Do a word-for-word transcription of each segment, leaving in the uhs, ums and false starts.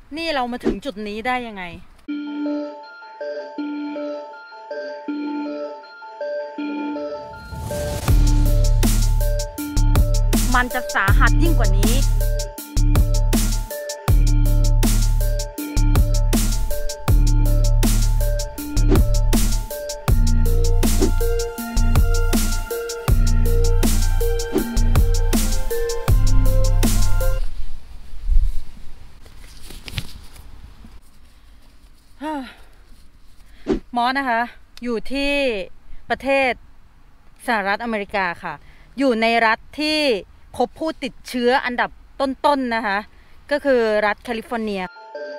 นี่เรามาถึงจุดนี้ได้ยังไงมันจะสาหัสยิ่งกว่านี้มอสนะคะอยู่ที่ประเทศสหรัฐอเมริกาค่ะอยู่ในรัฐที่พบผู้ติดเชื้ออันดับต้นๆ น, นะคะก็คือรัฐแคลิฟอร์เนีย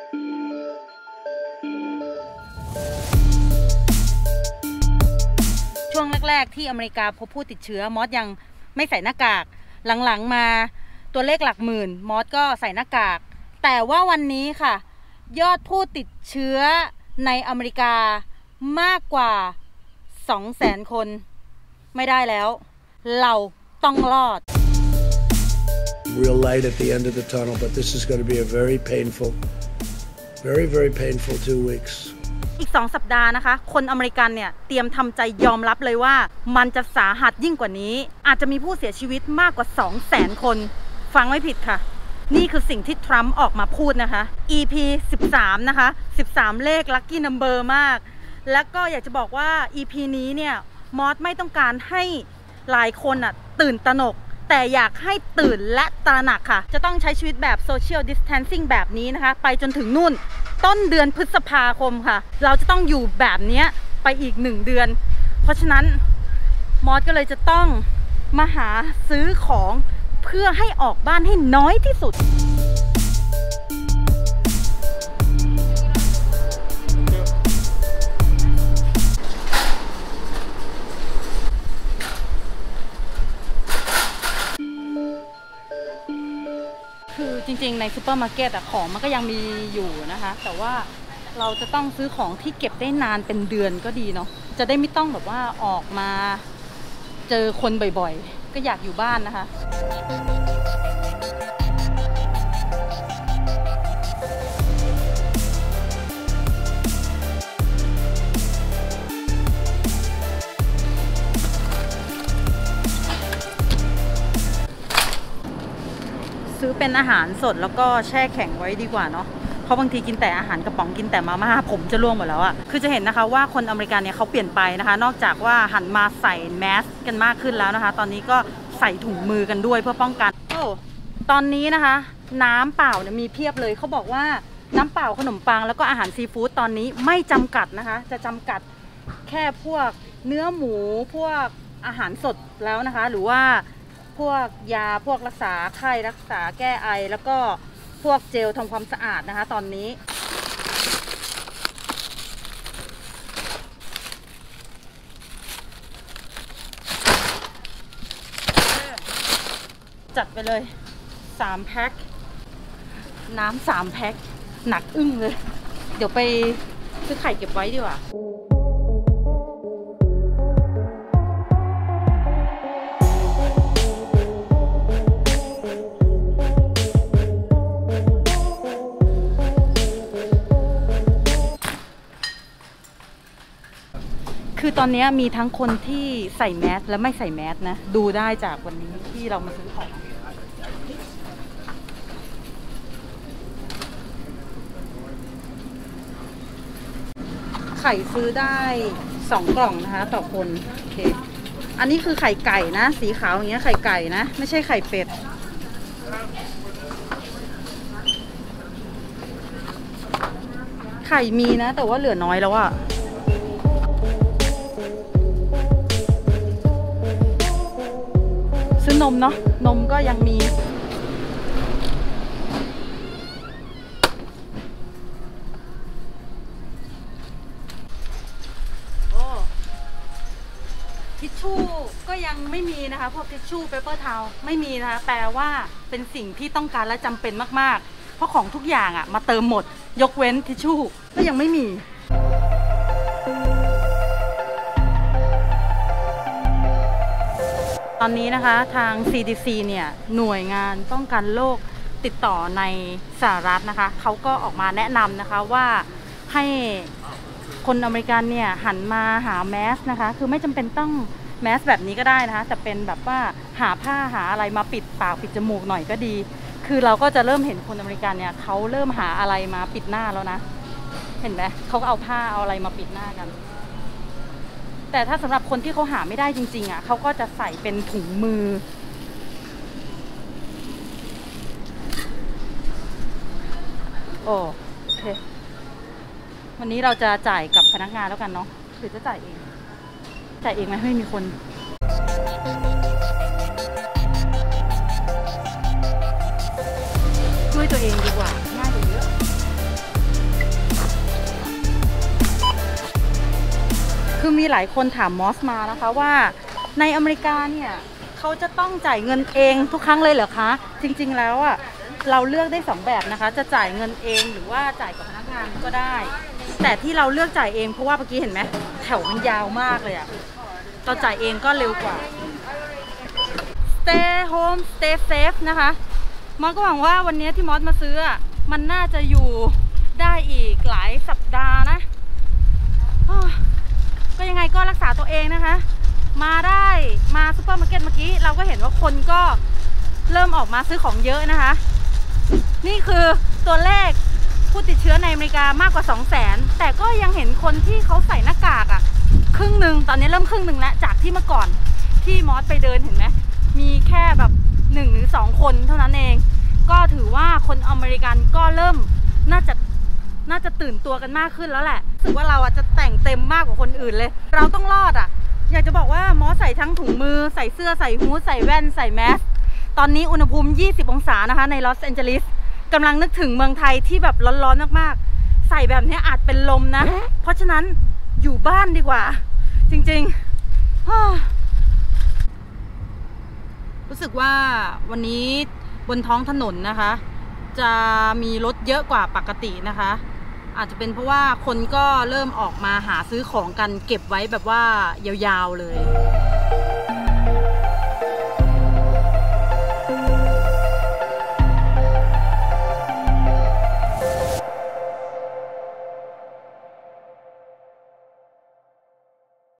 ช่วงแรกๆที่อเมริกาพบผู้ติดเชื้อมอสยังไม่ใส่หน้ากากหลังๆมาตัวเลขหลักหมื่นมอสก็ใส่หน้ากากแต่ว่าวันนี้ค่ะยอดผู้ติดเชื้อในอเมริกามากกว่า สองแสน คนไม่ได้แล้วเราต้องรอด Real light at the end of the tunnel, but this is going to be a very painful, very very painful two weeks. อีกสองสัปดาห์นะคะคนอเมริกันเนี่ยเตรียมทำใจยอมรับเลยว่ามันจะสาหัสยิ่งกว่านี้อาจจะมีผู้เสียชีวิตมากกว่า สองแสน คนฟังไม่ผิดค่ะนี่คือสิ่งที่ทรัมป์ออกมาพูดนะคะ อี พี สิบสามนะคะสิบสามเลข Lucky Number มากแล้วก็อยากจะบอกว่า อี พี นี้เนี่ยมอสไม่ต้องการให้หลายคนอ่ะตื่นตระหนกแต่อยากให้ตื่นและตระหนักค่ะจะต้องใช้ชีวิตแบบ Social Distancing แบบนี้นะคะไปจนถึงนู่นต้นเดือนพฤษภาคมค่ะเราจะต้องอยู่แบบนี้ไปอีกหนึ่งเดือนเพราะฉะนั้นมอสก็เลยจะต้องมาหาซื้อของเพื่อให้ออกบ้านให้น้อยที่สุดคือจริงๆในซูเปอร์มาร์เก็ตอะของมันก็ยังมีอยู่นะคะแต่ว่าเราจะต้องซื้อของที่เก็บได้นานเป็นเดือนก็ดีเนาะจะได้ไม่ต้องแบบว่าออกมาเจอคนบ่อยๆก็อยากอยู่บ้านนะคะซื้อเป็นอาหารสดแล้วก็แช่แข็งไว้ดีกว่าเนาะเพราะบางทีกินแต่อาหารกระป๋องกินแต่มาม่าผมจะร่วงหมดแล้วอะคือจะเห็นนะคะว่าคนอเมริกันเนี่ยเขาเปลี่ยนไปนะคะนอกจากว่าหันมาใส่แมสกันมากขึ้นแล้วนะคะตอนนี้ก็ใส่ถุงมือกันด้วยเพื่อป้องกันโอ้ตอนนี้นะคะน้ำเปล่าเนี่ยมีเพียบเลยเขาบอกว่าน้ำเปล่าขนมปังแล้วก็อาหารซีฟู้ดตอนนี้ไม่จำกัดนะคะจะจำกัดแค่พวกเนื้อหมูพวกอาหารสดแล้วนะคะหรือว่าพวกยาพวกรักษาไข้รักษาแก้ไอแล้วก็พวกเจลทำความสะอาดนะคะตอนนี้จัดไปเลยสามแพ็คน้ำสามแพ็คหนักอึ้งเลยเดี๋ยวไปซื้อไข่เก็บไว้ดีกว่าคือตอนนี้มีทั้งคนที่ใส่แมสและไม่ใส่แมสนะดูได้จากวันนี้ที่เรามาซื้อของไข่ซื้อได้สองกล่องนะคะต่อคนโอเคอันนี้คือไข่ไก่นะสีขาวอย่างเงี้ยไข่ไก่นะไม่ใช่ไข่เป็ดไข่มีนะแต่ว่าเหลือน้อยแล้วอะซื้อนมเนาะนมก็ยังมีโอ้ทิชชู่ก็ยังไม่มีนะคะพวกทิชชู่เปเปอร์ทาวล์ไม่มีนะคะแปลว่าเป็นสิ่งที่ต้องการและจำเป็นมากๆเพราะของทุกอย่างอะมาเติมหมดยกเว้นทิชชู่ก็ยังไม่มีตอนนี้นะคะทาง ซี ดี ซี เนี่ยหน่วยงานป้องกันโรคติดต่อในสหรัฐนะคะเขาก็ออกมาแนะนำนะคะว่าให้คนอเมริกันเนี่ยหันมาหาแมสนะคะคือไม่จำเป็นต้องแมสแบบนี้ก็ได้นะคะแต่เป็นแบบว่าหาผ้าหาอะไรมาปิดปากปิดจมูกหน่อยก็ดีคือเราก็จะเริ่มเห็นคนอเมริกันเนี่ยเขาเริ่มหาอะไรมาปิดหน้าแล้วนะเห็นไหมเขาก็เอาผ้าเอาอะไรมาปิดหน้ากันแต่ถ้าสำหรับคนที่เขาหาไม่ได้จริงๆอ่ะเขาก็จะใส่เป็นถุงมือโอเควันนี้เราจะจ่ายกับพนักงานแล้วกันเนาะหรือจะจ่ายเองจ่ายเองไหมไม่มีคนช่วยตัวเองดีกว่าง่ายกว่าเยอะคือมีหลายคนถามมอสมานะคะว่าในอเมริกาเนี่ยเขาจะต้องจ่ายเงินเองทุกครั้งเลยเหรอคะจริงๆแล้วอ่ะเราเลือกได้สองแบบนะคะจะจ่ายเงินเองหรือว่าจ่ายกับพนักงานก็ได้แต่ที่เราเลือกจ่ายเองเพราะว่าเมื่อกี้เห็นไหมแถวมันยาวมากเลยอ่ะเราจ่ายเองก็เร็วกว่า Stay home stay safe นะคะมอสก็หวังว่าวันนี้ที่มอสมาซื้ออ่ะมันน่าจะอยู่ได้อีกหลายสัปดาห์นะก็ยังไงก็รักษาตัวเองนะคะมาได้มาซูเปอร์มาร์เก็ตเมื่อกี้เราก็เห็นว่าคนก็เริ่มออกมาซื้อของเยอะนะคะนี่คือตัวเลขผู้ติดเชื้อในอเมริกามากกว่า สองแสน แต่ก็ยังเห็นคนที่เขาใส่หน้ากากอ่ะครึ่งหนึ่งตอนนี้เริ่มครึ่งหนึ่งแล้วจากที่เมื่อก่อนที่มอสไปเดินเห็นไหมมีแค่แบบหนึ่งหรือสองคนเท่านั้นเองก็ถือว่าคนอเมริกันก็เริ่มน่าจะน่าจะตื่นตัวกันมากขึ้นแล้วแหละรู้สึกว่าเราอ่ะจะแต่งเต็มมากกว่าคนอื่นเลยเราต้องรอดอ่ะอยากจะบอกว่ามอสใส่ทั้งถุงมือใส่เสื้อใส่ฮู้ดใส่แว่นใส่แมสตอนนี้อุณหภูมิยี่สิบองศานะคะในลอสแอนเจลิสกำลังนึกถึงเมืองไทยที่แบบร้อนๆมากๆใส่แบบนี้อาจเป็นลมนะเพราะฉะนั้นอยู่บ้านดีกว่าจริงๆรู้สึกว่าวันนี้บนท้องถนนนะคะจะมีรถเยอะกว่าปกตินะคะอาจจะเป็นเพราะว่าคนก็เริ่มออกมาหาซื้อของกันเก็บไว้แบบว่ายาวๆเลย